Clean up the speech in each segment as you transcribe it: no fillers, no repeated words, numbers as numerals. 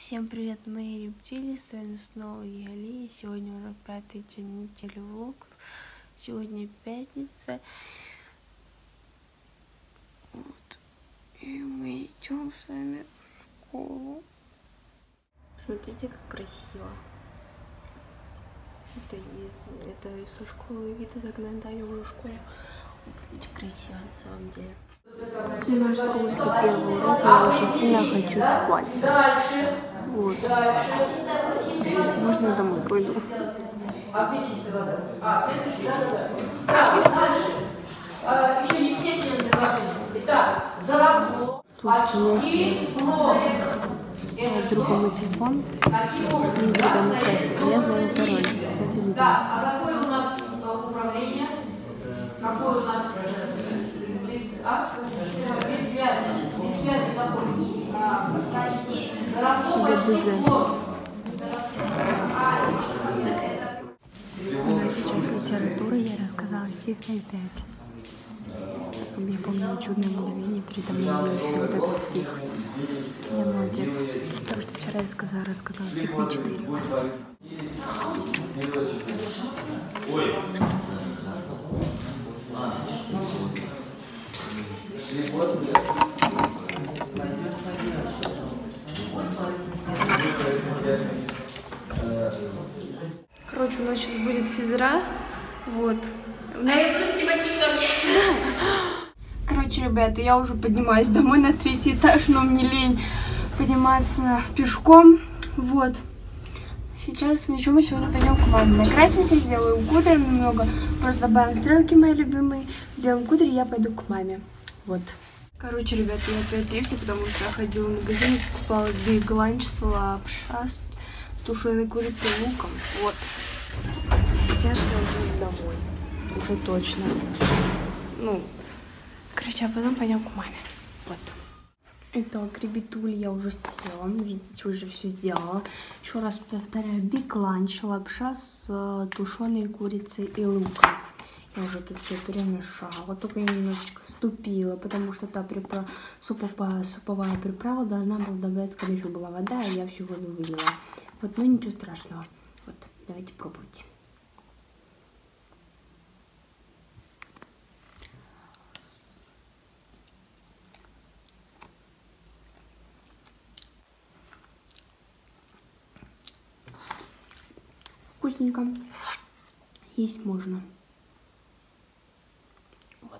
Всем привет, мои рептилии, с вами снова я, Али. Сегодня уже 5-й день недели влогов. Сегодня пятница. Вот. И мы идем с вами в школу. Смотрите, как красиво. Это со школы вид из окна, да, я уже в школе. Очень красиво, на самом деле. Наш русский первый урок, я очень сильно хочу спать. Вот. Можно домой пойду. Слушайте, у меня есть другой мой телефон. Не буду накрасить. Я знаю пароль. Хотите? А какое у нас управление? Какое у нас вид связи какой? ГДЗ. У нас сейчас литература, я рассказала стих на 5. Я помню чудное мгновение, передо мной вырос вот этот стих. Я молодец. Потому что вчера я рассказала стих на 4. Короче, у нас сейчас будет физра. Вот. Короче, ребята, я уже поднимаюсь домой на 3-й этаж, но мне лень подниматься пешком. Вот. Сейчас мы сегодня пойдем к маме. Накрасимся, сделаем кудри немного. Просто добавим стрелки мои любимые. Сделаем кудри, и я пойду к маме. Вот. Короче, ребята, я опять в лифте, потому что я ходила в магазин, покупала биг ланч с лапша с тушеной курицей и луком. Вот. Сейчас я иду домой. Уже точно. Ну, короче, а потом пойдем к маме. Вот. Итак, ребятули, я уже села. Видите, уже все сделала. Еще раз повторяю. Биг ланч, лапша с тушеной курицей и луком. Я уже тут все перемешала. Только я немножечко ступила, потому что та суповая приправа должна была добавиться, когда еще была вода, и я всю воду вылила. Вот, ну ничего страшного. Вот, давайте пробуйте. Вкусненько. Есть можно. Вот.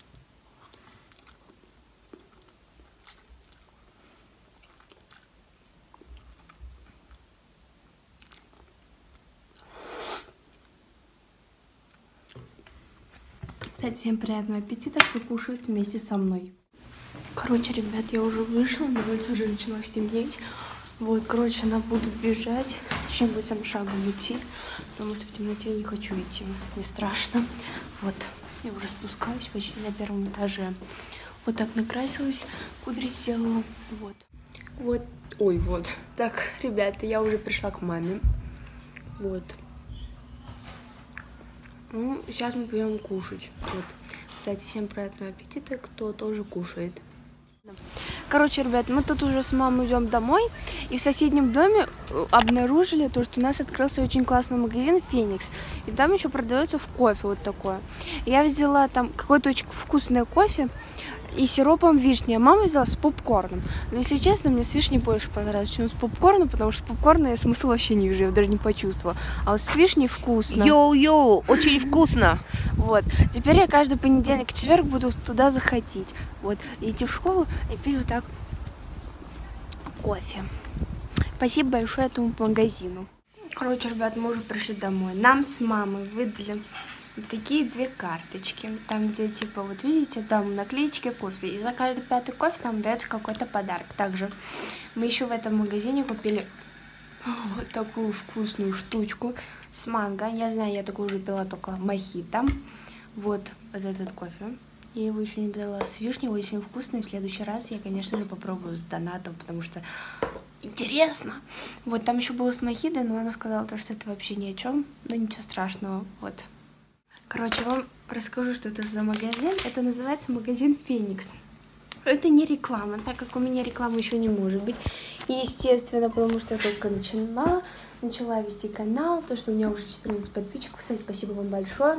Кстати, всем приятного аппетита, кто кушает вместе со мной. Короче, ребят, я уже вышла, на улице уже начало темнеть. Вот, короче, она буду бежать, чем быстрым шагом идти, потому что в темноте я не хочу идти, не страшно. Вот, я уже спускаюсь почти на 1-м этаже. Вот так накрасилась, кудри сделала, вот. Вот, ой, вот. Так, ребята, я уже пришла к маме. Вот. Ну, сейчас мы пойдем кушать. Вот. Кстати, всем приятного аппетита, кто тоже кушает. Короче, ребят, мы тут уже с мамой идем домой, и в соседнем доме обнаружили то, что у нас открылся очень классный магазин Феникс, и там еще продается кофе вот такое. Я взяла там какое-то очень вкусное кофе и сиропом вишни, а мама взяла с попкорном. Но, если честно, мне с вишней больше понравилось, чем с попкорном, потому что с попкорна я смысл вообще не вижу, я даже не почувствовала. А вот с вишней вкусно. Йоу-йоу, очень вкусно. Вот. Теперь я каждый понедельник и четверг буду туда заходить. Вот. И идти в школу и пить вот так кофе. Спасибо большое этому магазину. Короче, ребят, мы уже пришли домой. Нам с мамой выдали вот такие 2 карточки. Там, где, типа, вот видите, там наклеечки кофе. И за каждый 5-й кофе нам дается какой-то подарок. Также мы еще в этом магазине купили вот такую вкусную штучку с манго. Я знаю, я такую уже пила только мохито. Вот этот кофе. Я его еще не пила с вишней, очень вкусный. В следующий раз я, конечно же, попробую с донатом, потому что интересно. Вот там еще было с мохито, но она сказала, что это вообще ни о чем. Но ничего страшного. Вот. Короче, я вам расскажу, что это за магазин. Это называется магазин Феникс. Это не реклама, так как у меня рекламы еще не может быть. Естественно, потому что я только начала вести канал, то, что у меня уже 14 подписчиков. Кстати, спасибо вам большое.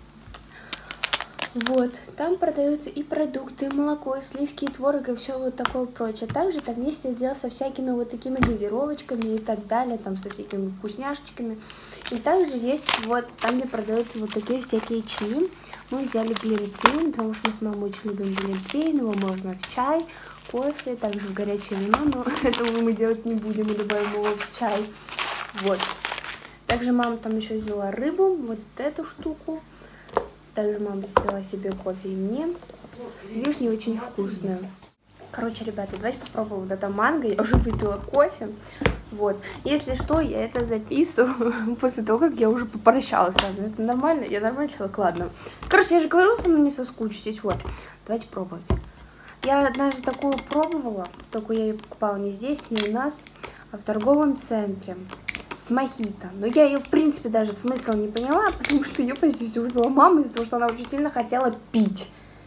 Вот, там продаются и продукты, и молоко, и сливки, и творог, и все вот такое прочее. Также там есть отдел со всякими вот такими газировочками и так далее, там со всякими вкусняшечками. И также есть вот там, где продаются вот такие всякие чаи. Мы взяли глинтвейн, потому что мы с мамой очень любим глинтвейн, его можно в чай, кофе, также в горячее вино, но этого мы делать не будем, мы добавим его в чай. Вот. Также мама там еще взяла рыбу, вот эту штуку. Также мама взяла себе кофе и мне. С вишней очень вкусная. Короче, ребята, давайте попробуем вот это манго. Я уже выпила кофе. Вот. Если что, я это записываю после того, как я уже попрощалась с вами. Это нормально? Я нормальный человек? Ладно. Короче, я же говорила, со мной не соскучитесь. Вот. Давайте пробовать. Я однажды такую пробовала. Только я ее покупала не здесь, не у нас, а в торговом центре. С мохито. Но я ее, в принципе, даже смысл не поняла, потому что ее почти все выпила мама из-за того, что она очень сильно хотела пить.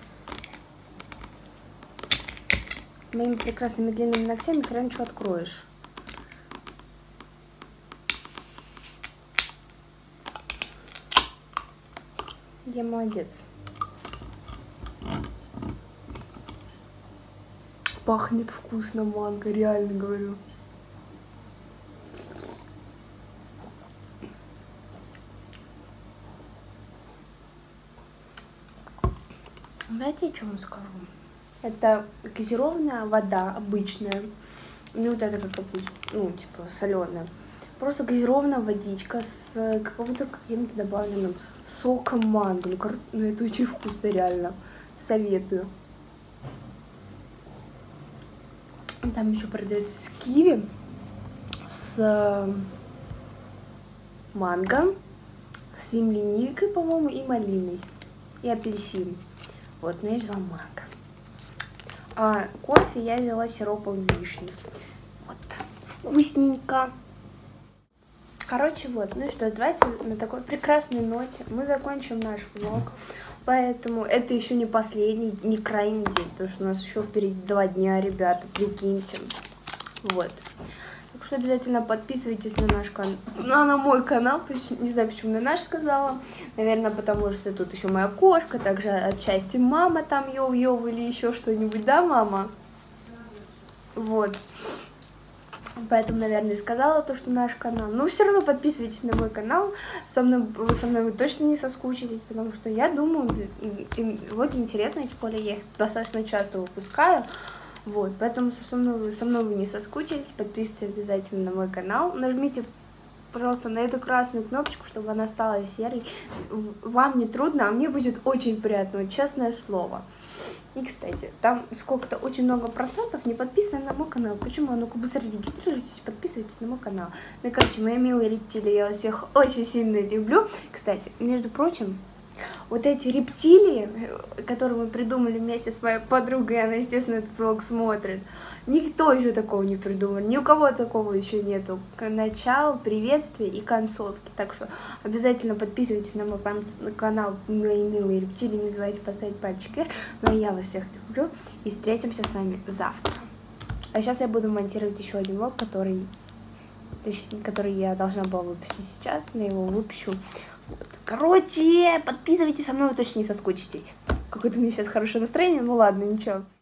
Моими прекрасными длинными ногтями хрен что откроешь. Я молодец. Пахнет вкусно манго, реально говорю. Знаете, о чем вам скажу? Это газированная вода обычная, не вот это как обычно, ну, типа, соленая. Просто газированная водичка с каким-то добавленным соком манго. Ну, это очень вкусно, реально. Советую. Там еще продается с киви, с манго, с земляникой, по-моему, и малиной, и апельсин. Вот, но я взяла манго. А кофе я взяла сиропом вишни. Вот, вкусненько. Короче, вот, ну и что, давайте на такой прекрасной ноте мы закончим наш влог. Поэтому это еще не последний, не крайний день, потому что у нас еще впереди 2 дня, ребята, прикиньте. Вот. Так что обязательно подписывайтесь на наш канал, на мой канал, не знаю, почему на наш сказала. Наверное, потому что тут еще моя кошка, также отчасти мама там йов-йов или еще что-нибудь, да, мама? Вот. Поэтому, наверное, сказала то, что наш канал. Но все равно подписывайтесь на мой канал. Со мной вы точно не соскучитесь, потому что я думаю, влоги интересные, тем более я их достаточно часто выпускаю. Вот, поэтому со мной вы не соскучитесь. Подписывайтесь обязательно на мой канал. Нажмите, пожалуйста, на эту красную кнопочку, чтобы она стала серой. Вам не трудно, а мне будет очень приятно, вот, честное слово. И, кстати, там сколько-то очень много процентов не подписаны на мой канал. Почему? А ну-ка быстро регистрируйтесь, подписывайтесь на мой канал. Ну, короче, мои милые рептилии, я вас всех очень сильно люблю. Кстати, между прочим, вот эти рептилии, которые мы придумали вместе с моей подругой, она, естественно, этот влог смотрит, никто еще такого не придумал, ни у кого такого еще нету. Начало, приветствие и концовки. Так что обязательно подписывайтесь на мой канал, мои милые рептилии, не забывайте поставить пальчик вверх. Ну а я вас всех люблю и встретимся с вами завтра. А сейчас я буду монтировать еще один влог, который я должна была выпустить сейчас, но я его выпущу. Вот. Короче, подписывайтесь, со мной вы точно не соскучитесь. Какое-то у меня сейчас хорошее настроение, ну ладно, ничего.